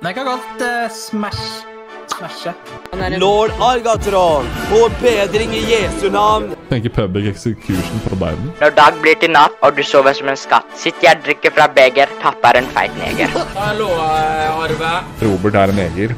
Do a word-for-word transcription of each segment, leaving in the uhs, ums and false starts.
Den er ikke galt uh, smash. Smashe. Lord Argatron, få bedring i Jesu navn. Tenker public execution på Biden. Når dag blir til natt, og du sover som en skatt, sitter jeg og drikker fra beger, tapper en feit neger. Hallo, Arve. Robert er en neger.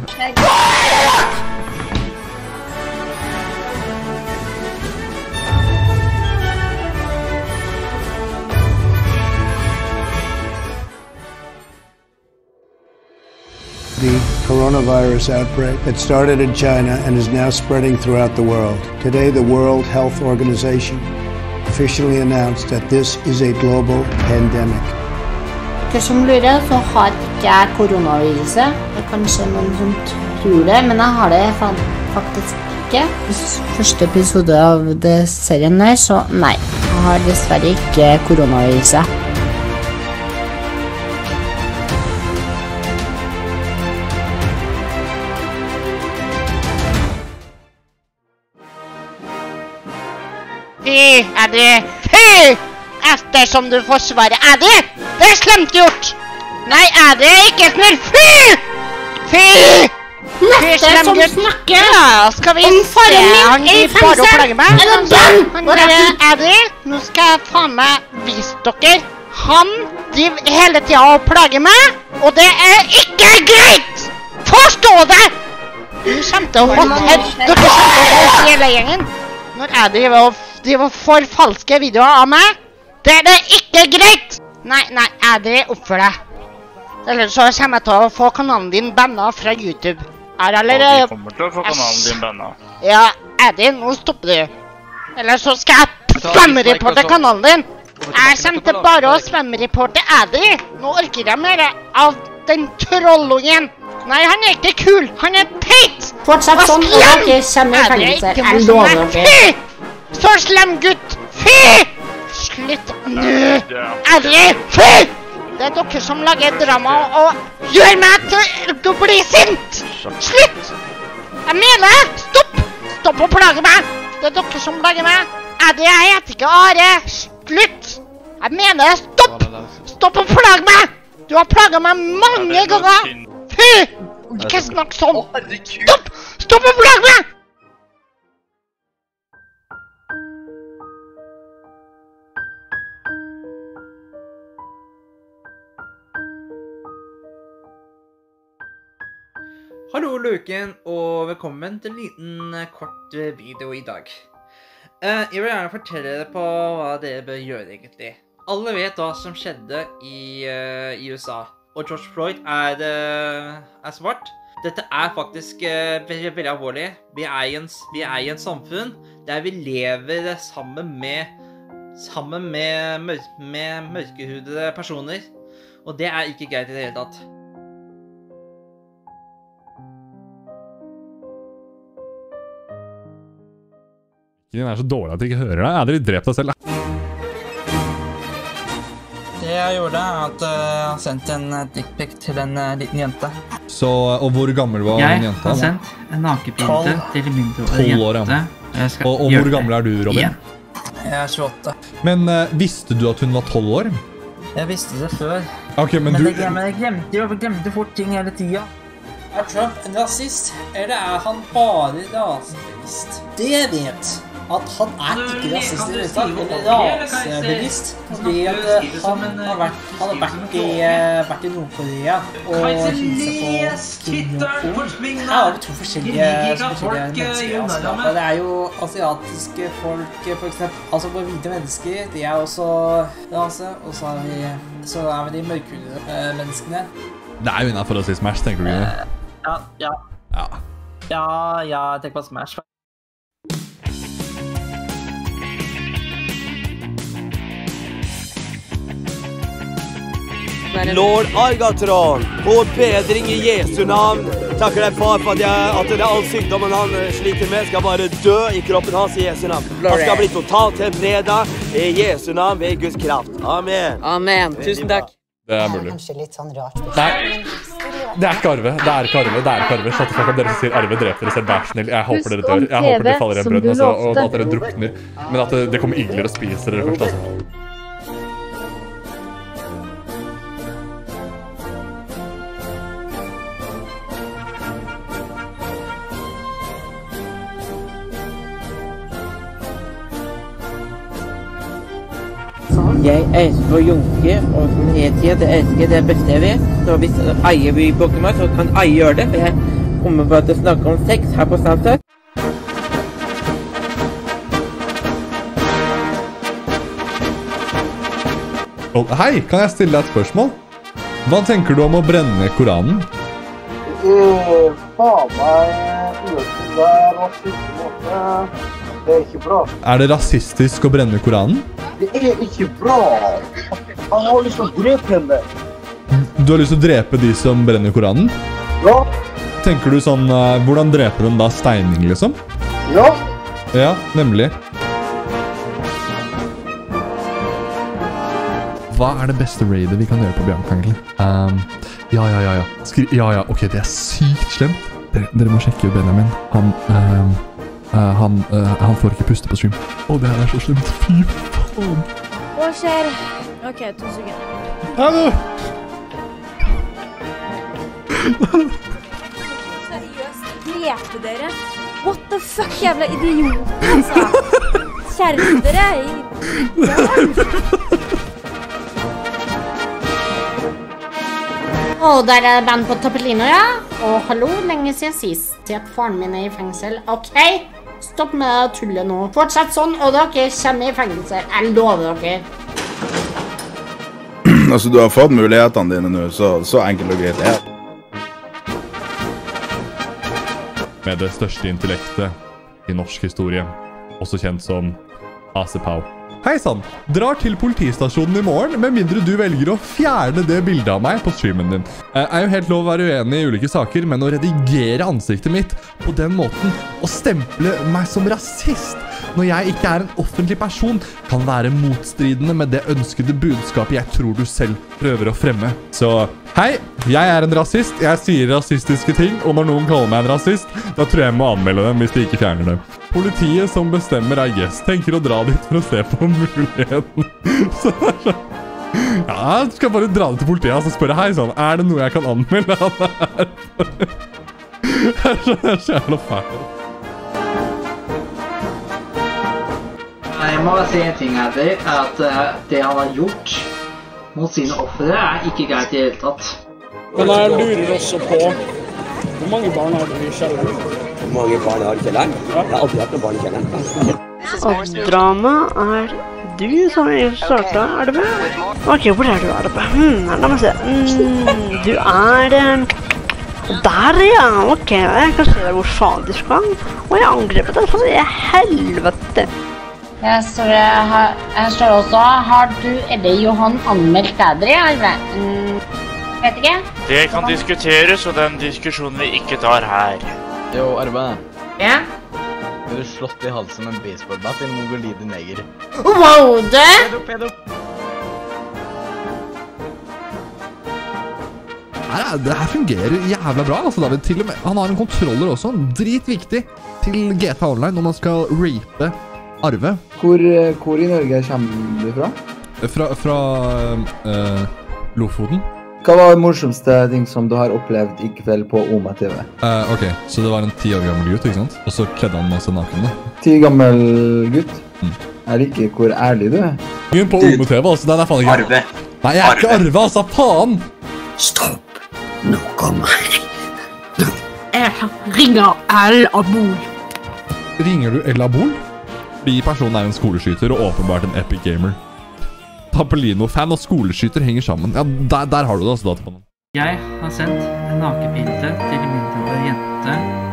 The coronavirus outbreak that started in China and is now spreading throughout the world. Today, the World Health Organization officially announced that this is a global pandemic. For som lurer, så har ikke jeg koronaviruset. Det er kanskje noen som tror det, men jeg har det faktisk ikke. Første episode av det serien der, så nei. Jeg har dessverre ikke koronaviruset. Fy, Eddie! Fy! Ettersom du forsvarer Eddie! Det er slemt gjort! Nei, Eddie er ikke snill! Fy! Fy! Fy, slem gutt! Ja, skal vi se? Han gir bare å plage meg. Han er Eddie. Nå skal jeg faen meg vise dere. Han driver hele tida og plager meg, og det er ikke greit! Forstå det! Du kommer til å få helt... Dere kommer til å få hele gjengen. Når Eddie var De var for falske videoer av meg. Det er det ikke greit! Nei, nei, Eddie, oppfør deg. Ellers så kommer jeg til å få kanalen din bannet fra YouTube. Er allerede... Og vi kommer til å få kanalen din bannet. Ja, Eddie, nå stopper du. Ellers så skal jeg spam-reporte kanalen din. Jeg kommer til bare å spam-reporte Eddie. Nå orker jeg mer av den trollungen. Nei, han er ikke kul. Han er teit. Fortsatt sånn, og dere kommer i fengelse. Jeg lover dere. Så slem gutt! Fy! Slutt nå! Eddie! Fy! Det er dere som lager drama og gjør meg til å bli sint! Slutt! Jeg mener, stopp! Stopp å plage meg! Det er dere som plager meg! Eddie, jeg heter ikke Are! Slutt! Jeg mener, stopp! Stopp å plage meg! Du har plaget meg mange ganger! Fy! Ikke snakk sånn! Stopp! Stopp å plage meg! Hallo Luken, og velkommen til en liten kort video i dag. Uh, jeg vil gjerne fortelle dere på hva dere bør gjøre egentlig. Alle vet hva som skjedde i, uh, i U S A, og George Floyd er, uh, er svart. Dette er faktisk uh, veldig, veldig alvorlig. Vi er, i en, vi er i en samfunn der vi lever sammen med, sammen med, mør med mørkehudede personer, og det er ikke greit i det hele tatt. Den er så dårlig at jeg ikke hører deg. Jeg hadde litt drept deg selv. Det jeg gjorde er at uh, jeg har sendt en dickpic til en uh, liten jente. Så, og hvor gammel var jeg den jenta? Jeg har sendt en nakenbilde til en mindreårig jente. År, ja. Og, og hvor gammel er du, Robin? Igjen. Jeg er tjueåtte. Men uh, visste du at hun var tolv år? Jeg visste det før. Ok, men, men du... jeg, jeg, glemte, jeg glemte fort ting hele tiden. Er Trump en rasist, eller er han bare rasebevisst? Det jeg vet, at han er ikke rasist i det hele tatt, eller rasebevisst. Fordi at han har vært, han har vært, i, vært i Nord-Korea og hilset på Kim Jong-un. Her har vi to forskjellige, forskjellige mennesker. Altså. Det er jo asiatiske folk, for eksempel. Altså på hvite mennesker, de er også rase, og så er vi, så er vi de mørkhudede menneskene. Det er jo innenfor å si Smash, tenker du ikke det? Ja, ja. Ja. Ja, ja, jeg tenker på Smash. Lord Argatron, få bedring i Jesu navn. Takker deg far for at, jeg, at det er all sykdommen han sliter med skal bare dø i kroppen hans i Jesu navn. Han skal bli totalt helbredet i Jesu navn ved Guds kraft. Amen. Amen. Tusen takk. Det er mulig. Kanskje litt sånn rart. Nei, det er ikke Arve. Det er ikke Arve. Det er ikke Arve. Shut the fuck up. Dere som sier Arve dreper dere selv. Vær snill. Jeg håper dere dør. Jeg håper dere faller i en brønn, altså, og at dere drukner. Men at det, det kommer igler og spiser dere først, altså. Jeg elsker å junke, og som nedtid, det elsker det beste jeg vet. Så hvis Eie vil blokke meg, så kan Eie gjøre det, for jeg kommer bare til å snakke om sex her på Snapchat. Hei, kan jeg stille deg et spørsmål? Hva tenker du om å brenne Koranen? Eh, faen meg, det er rasisme. Det er ikke bra. Er det rasistisk å brenne Koranen? Det er ikke bra. Han har lyst til å drepe henne. Du har lyst til å drepe de som brenner Koranen? Ja. Tenker du sånn, uh, hvordan dreper de da steining, liksom? Ja. Ja, nemlig. Hva er det beste raidet vi kan gjøre på Bianca, egentlig? Um, ja, ja, ja, ja. Skri ja, ja, ok, det er sykt slemt. Dere, dere må sjekke Benjamin. Han, um, uh, han, uh, han får ikke puste på stream. Å, det her er så slemt. Fy faen. Hva skjer? Ok, to sekunder. Hallo! Seriøst, drepe dere? What the fuck, jævla idiot, altså. Skjerp dere. Å, der er band på Tappelino, ja. Og hallo, lenge siden sist. Si at faren min er i fengsel. Ok, stopp med tullet nå. Fortsett sånn, og dere kommer i fengsel. Jeg lover dere. Altså, du har fått mulighetene dine nå, så, så enkelt og greit er. Med det største intellektet i norsk historie, også kjent som A C Pau. Hei sann, drar til politistasjonen i morgen, med mindre du velger å fjerne det bildet av meg på streamen din. Jeg er jo helt lov å være uenig i ulike saker, men å redigere ansiktet mitt på den måten, og stemple meg som rasist, når jeg ikke er en offentlig person, kan være motstridende med det ønskede budskapet jeg tror du selv prøver å fremme. Så, hei, jeg er en rasist, jeg sier rasistiske ting, og når noen kaller meg en rasist, da tror jeg jeg må anmelde dem hvis de ikke fjerner dem. Politiet som bestemmer, I guess, tenker å dra dit for å se på muligheten. Så det er sånn. Ja, jeg skal bare dra det til politiet, og så spørre, hei sånn, er det noe jeg kan anmelde han her? Det er så jævla fælt. Jeg må bare si en ting her, det er at det han har gjort mot sine offere er ikke greit i hele tatt. Men jeg lurer også på, hvor mange barn har du i kjelleren? Hvor mange barn har i kjelleren? Jeg har aldri hatt noen barn i kjelleren. Og drama er du som startet, er det med? Ok, hvor er du, er det med? Hmm, la meg se. Mm, du er... Der, ja. Ok, jeg kan se hvor faen du skal. Og jeg angrepet deg, for det er helvete. Jeg står, jeg, jeg står også, har du eller Johan anmeldt bedre, eller? Mm, vet ikke. Det kan diskuteres, og den diskusjonen vi ikke tar her. Jo, Arve. Ja? Du er slått i halsen med en baseballbatt i en mongolide neger. Wow, det? Pedo, pedo. Her, det her fungerer jævla bra, altså David. Til og med, han har en kontroller også, dritviktig til G T A Online når man skal rape Arve. Hvor, hvor i Norge kommer du fra? Fra, fra uh, Lofoten. Hva var det morsomste ting som du har opplevd i kveld på Oma T V? Uh, ok, så det var en ti år gammel gutt, ikke sant? Og så kledde han masse naken da. Ti gammel gutt? Mm. Er ikke hvor ærlig du er? Ingen på Oma T V, altså, den er faen ikke... Arve. Nei, jeg er ikke Arve, altså, faen! Stopp! Nå kommer jeg. Jeg ringer El Abol. Ringer du El Abol? Fordi personen er en skoleskyter og åpenbart en epic gamer. Tappelino-fan og skoleskyter henger sammen. Ja, der, der har du det altså, databanen. Jeg har sendt en nakebilde til en mindre jente.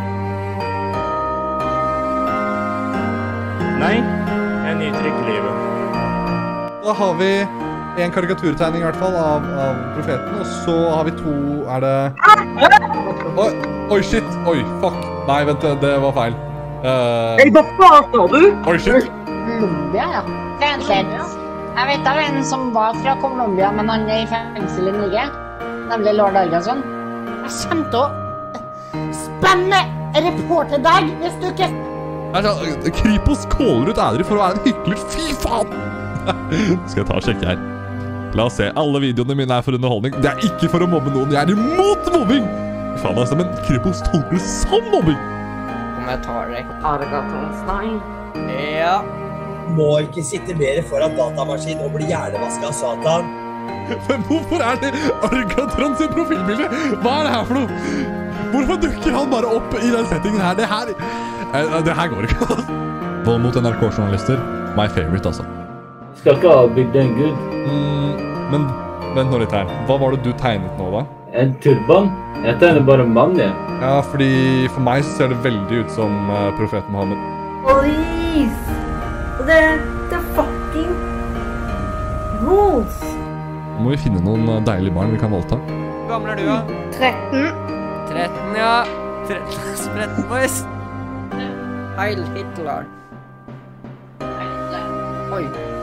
Nei, jeg nyter ikke livet. Da har vi en karikaturtegning i hvert fall av, av profeten, og så har vi to, er det... Oi, oi shit, oi, fuck. Nei, vent, det var feil. Uh... Hei, hva faen sa du? Oi shit. Colombia, ja. Vent litt. Jeg vet av en som var fra Colombia, men han er i fengsel i Norge. Nemlig Lord Algason. Jeg kommer til å spamme reporterdag hvis du ikke... Altså, Kripos kåler ut ædre for å være en hyggelig. Fy faen! Skal jeg ta og sjekke her. La oss se, alle videoene mine er for underholdning. Det er ikke for å mobbe noen, jeg er imot mobbing! Faen altså, men Kripos tolker det som mobbing! Om jeg tar deg. Argatonstein. Ja. må ikke sitte mer foran datamaskin og bli hjernevasket av Satan. Men hvorfor er det Argatron sin profilbilde? Hva er det her for noe? Hvorfor dukker han bare opp i den settingen her? Det her, det her går ikke. Vold mot N R K-journalister, my favorite altså. Skal ikke ha bygd en gud. Mm, men vent nå litt her. Hva var det du tegnet nå da? En turban? Jeg tegner bare en mann, jeg. Ja, fordi for meg ser det veldig ut som uh, profeten Mohammed. Please! Det er fucking rules! Nå må vi finne noen uh, deilige barn vi kan voldta. Hvor gammel er du, da? tretten. tretten, ja. tretten, tretten, boys. Heil Hitler. Oi.